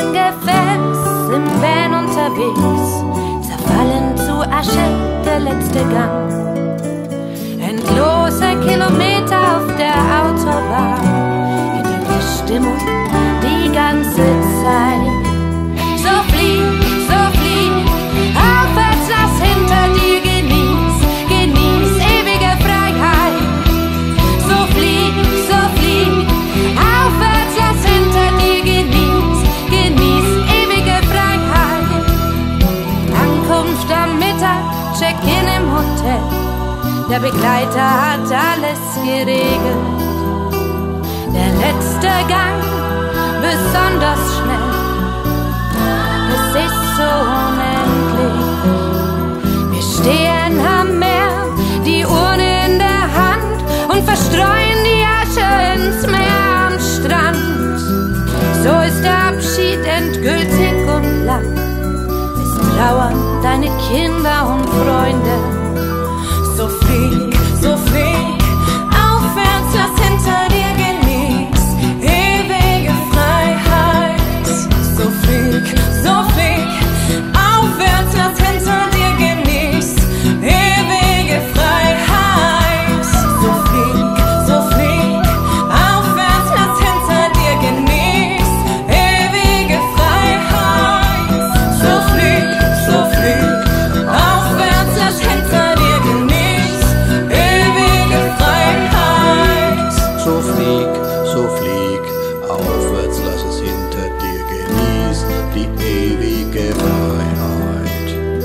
Gefäß im Van unterwegs, zerfallen zu Asche der letzte Gang. Endlose Kilometer auf der Autobahn, gedrückte Stimmung die ganze Zeit. So flieg, aufwärts, lass hinter dir, genieß ewige Freiheit. So flieg, aufwärts, lass hinter dir, genieß ewige Freiheit. Ankunft am Mittag, Check-in im Hotel, der Begleiter hat alles geregelt. Der letzte Gang besonders schnell, es ist so unendlich. Wir stehen am Meer, die Urne in der Hand und verstreuen die Asche ins Meer am Strand. So ist der Abschied endgültig und lang. Es trauern deine Kinder und Freunde. So flieg, aufwärts, lass hinter dir, genieß ewige Freiheit. So flieg, aufwärts, lass hinter dir, genieß ewige Freiheit. So flieg, aufwärts, lass hinter dir, genieß ewige Freiheit. So flieg, aufwärts, lass hinter dir, genieß ewige Freiheit. So flieg, aufwärts, lass es hinter dir, genieß die ewige Freiheit.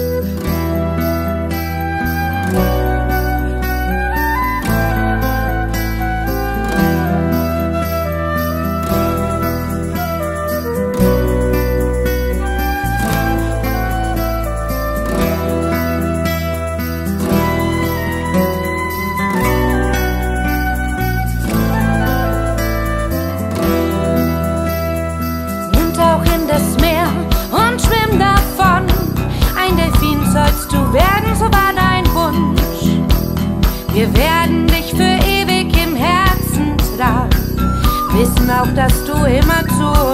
Tauch in das Meer und schwimm davon. Ein Delfin sollst du werden, so war dein Wunsch. Wir werden dich für ewig im Herzen tragen, wissen auch, dass du immer zu